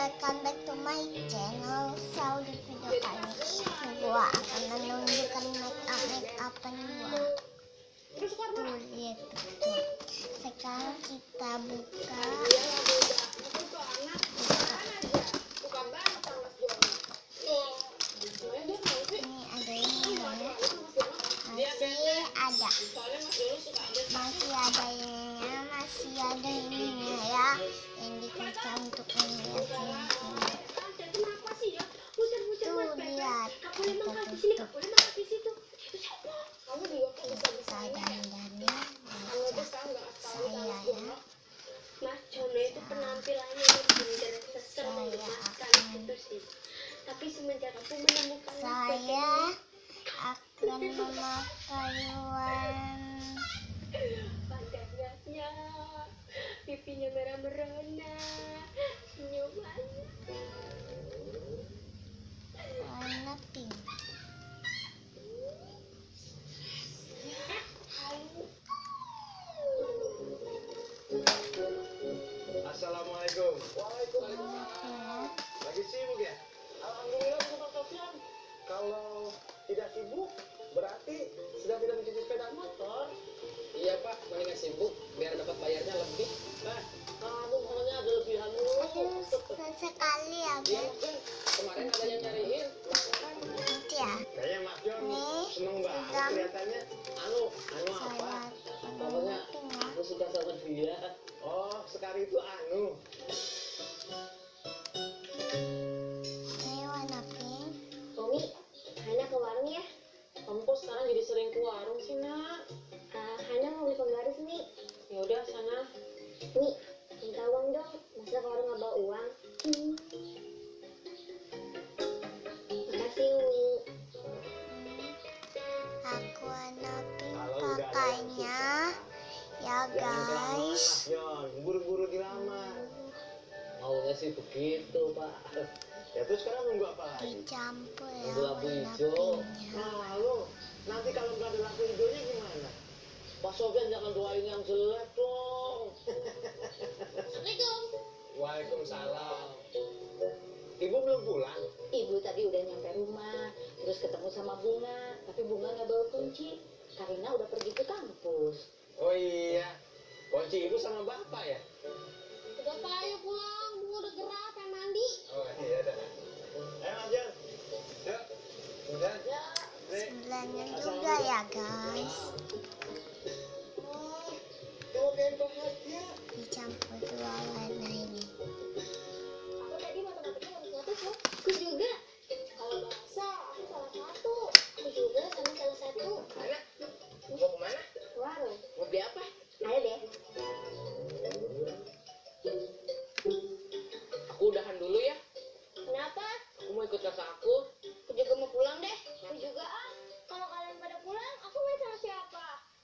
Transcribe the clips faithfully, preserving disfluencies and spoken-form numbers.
welcome back to my channel. So di video kali ini gua akan menunjukkan make up make upan gua. Tuh lihat tuh. Sekarang kita buka. Ini ada ini ya. Masih ada. Masih ada ininya, masih ada ininya ya. Yang dikaca untuk melihat sini. Tuh lihat. Kita tutup. Kita dandannya saya ya. Mas Jono itu penampilannya benar seser menggemaskan gitu sih. Tapi semenjak aku menemukan Saya akan memakai warna pandangnya, pipinya merah merona, senyumannya warna pink. Assalamualaikum. Waalaikumsalam. Lagi sibuk ya? Alhamdulillah Pak Sofyan. Kalau tidak sibuk berarti sedang tidak mencuci sepeda motor. Iya Pak, mendingan sibuk biar dapat bayarnya lebih. Nah, kamu pokoknya ada lebihan lu. Aduh, sekali ya Iya guys. kan, kemarin ada yang nyariin. Nanti ya. Kayaknya Mas Jon Nih, seneng banget sedang kelihatannya. Anu, anu apa? saya Pokoknya pink ya. aku suka sama dia. Oh, sekarang itu anu. Ini warna pink. Umi, Hana ke warung ya. Kamu kok sekarang jadi sering ke warung sih nak? Uh, Hana mau beli penggaris nih. Ya udah sana. Nih, minta uang dong. Masa ke warung nggak bawa uang? Hmm. Makasih Umi. Aku warna pink Kalau udah ada yang pakainya ya Jangan kelamaan, guys. Mas Jon. Buru-buru dilamar. Maunya sih begitu Pak. Ya terus sekarang nunggu apa lagi? Dicampur ya Nunggu lampu warna hijau. pinknya. Nah, lu nanti kalau nggak ada lampu hijaunya gimana? Pak Sofyan jangan doain yang jelek dong. Assalamualaikum. Waalaikumsalam. Ibu belum pulang? Ibu tadi udah nyampe rumah, terus ketemu sama Bunga, tapi Bunga nggak bawa kunci. Karina udah pergi ke kampus. Oh iya, kunci ibu sama bapak ya? Udah Pak, ayo pulang. Bunga udah gerak, pengen mandi. Oh iya dah. Ayo Mas Jon. Yuk. Udah. Ya. Nek. Sebelahnya juga ya guys. Oh, kamu pengen bahagia? Dicampur dua warna ini. Aku tadi matematika nomor satu kok. Aku juga. Kalau bahasa, aku salah satu. Aku juga sama salah satu. Mana? Mau kemana? Ke warung. Mau beli apa? Ayo deh. Aku udahan dulu ya. Kenapa? Aku mau ikut kakak aku. Aku juga mau pulang deh. Aku juga ah. Kalau kalian pada pulang, aku main sama siapa?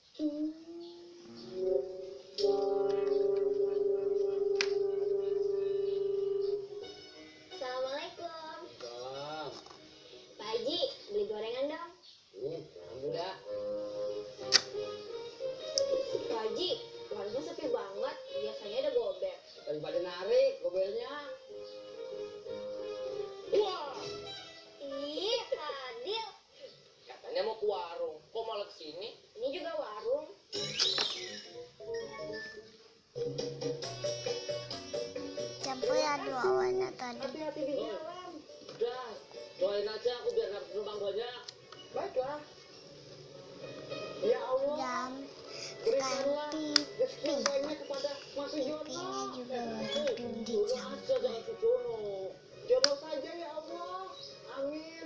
Assalamualaikum. Salam. Pak Haji, beli gorengan dong. Hmm, udah. Pak Haji, warungnya sepi banget. Biasanya ada gobek. Daripada narik gobelnya. Wah, Ih, Adil. katanya mau ke warung. Kok malah kesini? Ini juga warung. Campur ya dua warna tadi. Hati-hati di jalan. Udah, doain aja aku biar dapat penumpang banyak. Baiklah. Ya Allah, Jam berikanlah ganti rezeki pink. banyak kepada Mas Jono. Pinknya juga warna pink Jono aja dicampur. dengan si Jono. Jono saja ya Allah. Amin.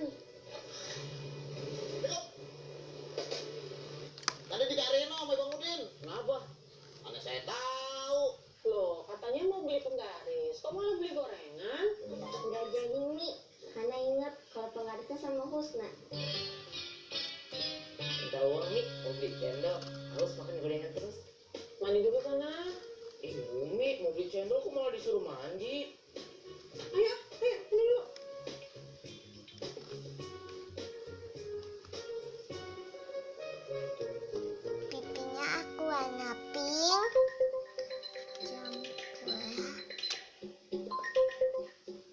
Tadi di Kak Reno sama Bang Udin. Kenapa? Mana saya tahu. Loh, katanya mau beli penggaris. Kok malah beli gorengan? Enggak jadi, Mi. Hana ingat kalau penggarisnya sama Husna. Minta uang nih, mau beli cendol. Harus makan gorengan terus. Mandi dulu sana. Ih, Umi, mau beli cendol kok malah disuruh mandi? Ayo, ayo, ini dulu. Pipinya aku warna pink. Campur.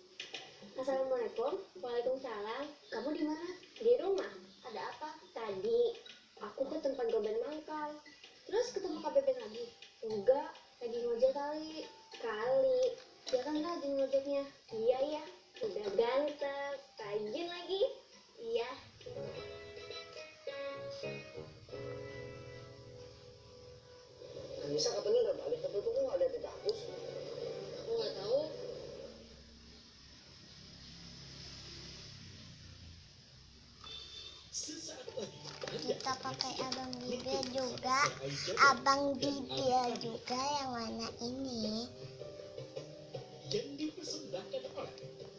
Waalaikumsalam. Kamu di mana? Di rumah. Ada apa? Tadi aku ke tempat goben mangkal. Terus ketemu Kak Beben lagi? Enggak, lagi ngojek kali. Kali. Dia kan rajin ngojeknya. Iya ya. Udah ganteng, rajin lagi. Iya. Bisa katanya udah balik, tapi kok nggak ada di kampus? Aku nggak tahu. Kita pakai abang bibir juga, abang bibir juga yang warna ini. Yang dipersembahkan oleh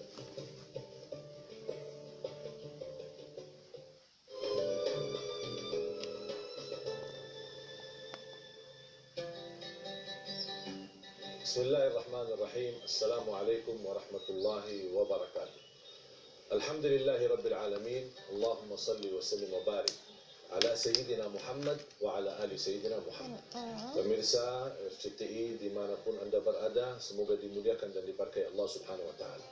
Bismillahirrahmanirrahim. Assalamualaikum warahmatullahi wabarakatuh. Alhamdulillahi rabbil alamin. Allahumma salli wa sallim wa barik ala Sayyidina Muhammad wa ala ali Sayyidina Muhammad. Pemirsa R C T I dimanapun Anda berada, semoga dimuliakan dan diberkahi Allah Subhanahu wa Ta'ala.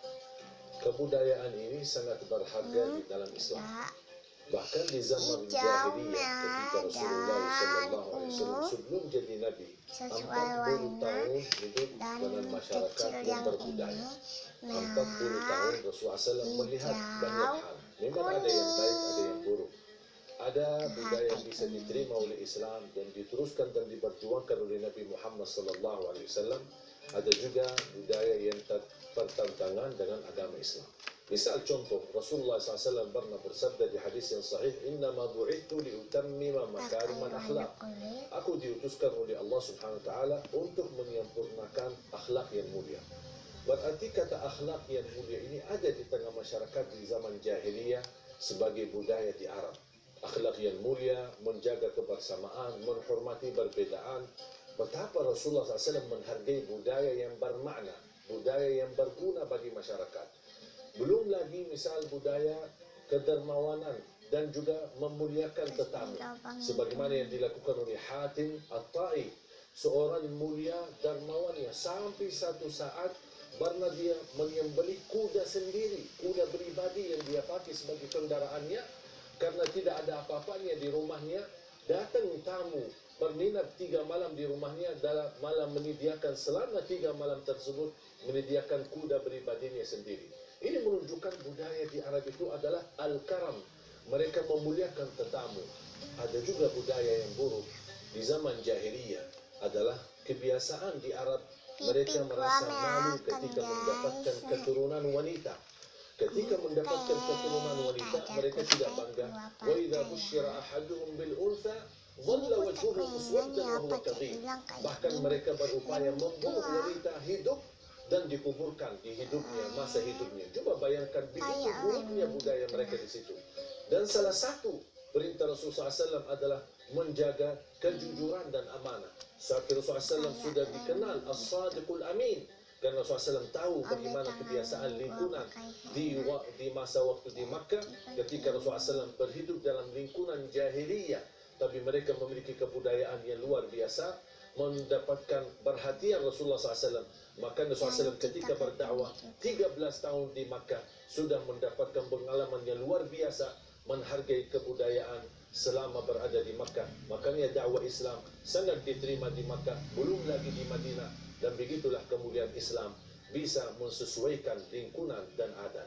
Kebudayaan ini sangat berharga di dalam Islam. Bahkan di zaman jahiliyah ketika Rasulullah Sallallahu Alaihi Wasallam sebelum jadi Nabi, empat puluh tahun hidup dengan masyarakat yang berbudaya. empat puluh tahun Rasulullah Sallallahu Alaihi Wasallam melihat banyak hal. Memang ada yang baik, ada yang buruk. Ada budaya yang bisa diterima oleh Islam dan diteruskan dan diperjuangkan oleh Nabi Muhammad Sallallahu Alaihi Wasallam. Ada juga budaya yang bertentangan dengan agama Islam. Misal contoh, Rasulullah shallallahu alaihi wasallam pernah bersabda di hadis yang sahih, Innama bu'ithu liutammima makarimal akhlak. Aku diutuskan oleh Allah Subhanahu wa Ta'ala untuk menyempurnakan akhlak yang mulia. Berarti kata akhlak yang mulia ini ada di tengah masyarakat di zaman jahiliyah sebagai budaya di Arab. Akhlak yang mulia, menjaga kebersamaan, menghormati perbedaan. Betapa Rasulullah shallallahu alaihi wasallam menghargai budaya yang bermakna, budaya yang berguna bagi masyarakat. Belum lagi misal budaya kedermawanan dan juga memuliakan tetamu. Sebagaimana yang dilakukan oleh Hatim At-Tai, seorang mulia dermawannya sampai satu saat pernah dia menyembelih kuda sendiri, kuda pribadi yang dia pakai sebagai kendaraannya, karena tidak ada apa-apanya di rumahnya. Datang tamu berninap tiga malam di rumahnya, dalam malam menyediakan selama tiga malam tersebut menyediakan kuda pribadinya sendiri. Ini menunjukkan budaya di Arab itu adalah al-karam. Mereka memuliakan tetamu. Ada juga budaya yang buruk di zaman jahiliyah adalah kebiasaan di Arab. Mereka merasa malu ketika mendapatkan keturunan wanita. Ketika mendapatkan keturunan wanita, mereka tidak bangga. Wa idza busyira ahaduhum bil untha dhalla wajhuhu muswaddan wa huwa kadhib. Bahkan mereka berupaya membunuh wanita hidup dan dikuburkan di hidupnya, masa hidupnya. Coba bayangkan begitu buruknya budaya mereka di situ. Dan salah satu perintah Rasulullah shallallahu alaihi wasallam adalah menjaga kejujuran dan amanah. Saat Rasulullah shallallahu alaihi wasallam sudah dikenal as-sadiqul amin, karena Rasulullah shallallahu alaihi wasallam tahu bagaimana kebiasaan lingkungan di, di masa waktu di Makkah, ketika Rasulullah shallallahu alaihi wasallam berhidup dalam lingkungan jahiliyah, tapi mereka memiliki kebudayaan yang luar biasa, mendapatkan perhatian Rasulullah shallallahu alaihi wasallam. Maka Rasulullah shallallahu alaihi wasallam ketika berdakwah tiga belas tahun di Makkah sudah mendapatkan pengalaman yang luar biasa, menghargai kebudayaan selama berada di Makkah. Makanya dakwah Islam sangat diterima di Makkah, belum lagi di Madinah. Dan begitulah kemudian Islam bisa mensesuaikan lingkungan dan adat.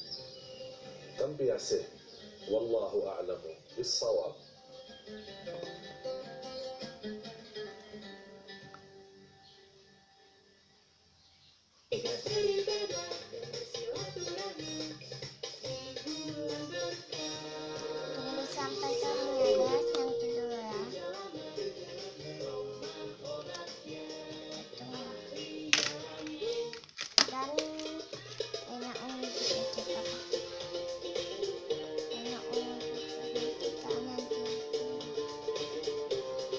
Kampiase, wallahu a'lamu bis-shawab. Tunggu sampai kami guys yang kedua. Dan enak ungu juga cepat. Enak ungu juga kita nanti.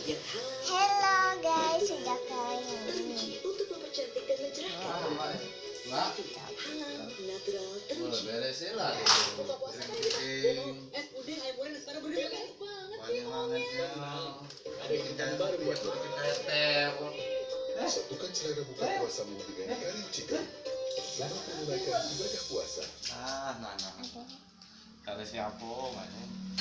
yang hangat Hello guys, sudah kali ini. untuk mempercantik dan mencerahkan. Nah, Hangat, natural, boleh teruji. beresin lah itu. Buka puasa kali kita. Kering-kering. Eh, udah ayo mulai sekarang berdua kan banget. Wangi-wanginya. Bikin jalan baru buat bikin teter. Satukan cara buka puasamu dengan Karim Chicken. Selamat menunaikan ibadah puasa. Nah, nah, nah. Kali siapa, mana?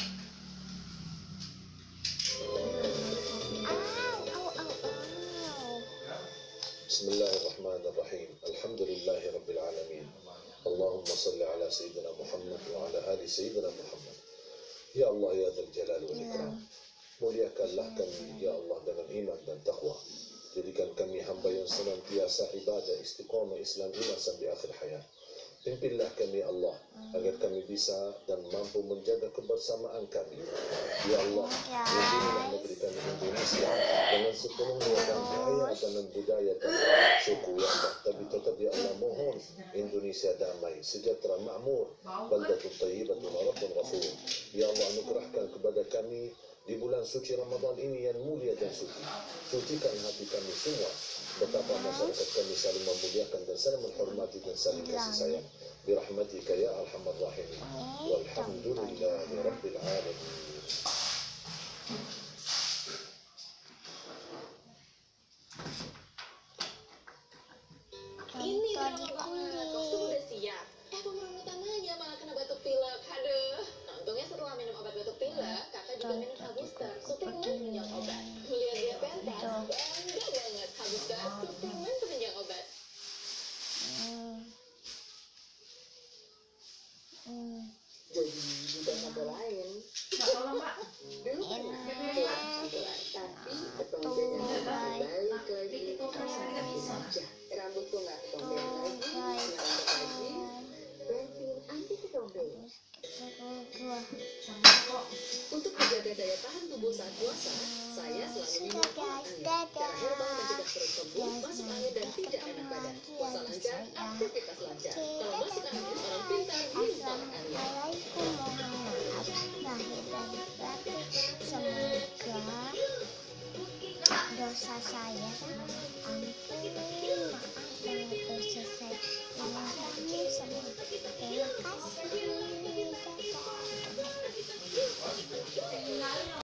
Au, au, au, au. Bismillahirrahmanirrahim. Alhamdulillahi Rabbil Alamin. Allahumma salli ala Sayyidina Muhammad wa ala ali Sayyidina Muhammad. Ya Allah ya Dzal Jalal wal Ikram. Muliakanlah kami ya Allah dengan iman dan takwa. Jadikan kami hamba yang senantiasa ibadah istiqamah Islam iman sampai akhir hayat. Pimpinlah kami Allah agar kami bisa dan mampu menjaga kebersamaan kami. Ya Allah, lindungilah negeri kami Indonesia dengan sepenuhnya dan kaya dan budaya dan suku ya Allah. Tapi tetap ya Allah mohon Indonesia damai, sejahtera, makmur, baldatun thayyibatun wa rabbun ghafur. Ya Allah anugerahkan kepada kami di bulan suci Ramadan ini yang mulia dan suci. Sucikan hati kami semua. Betapa masyarakat kami saling memuliakan dan saling menghormati dan saling kasih sayang. Birahmatika ya arhamar rahimin. Walhamdulillahi rabbil alamin. Ini Contoh di drama banget. Kostum kulit. udah siap. Eh, pemeran utamanya malah kena batuk pilek. Aduh. Untungnya setelah minum obat batuk pilek, kakak juga minum Habustar, suplemen penunjang obat. Melihat dia pentas, bangga banget. Habustar, suplemen penunjang obat. Hmm. Hmm. Jadi bukan kata lain. Dulu kan kelas sebelah, tapi ketombean balik lagi. Wajah, rambutku nggak ketombean lagi, rambut lagi. Bensin anti ketombe. Untuk menjaga daya tahan tubuh saat puasa, saya selalu minum Sudah air. guys, Cara herbal mencegah dadah. perut kembung, masuk angin dan tidak enak badan. Puasa lancar, aktivitas lancar. Kalau masuk angin, orang pintar minta angin. Assalamualaikum, mohon maaf lahir dan batin. Semoga dosa saya ampun, maaf banget dosa saya. Terima kasih semua. Terima kasih. Dadah.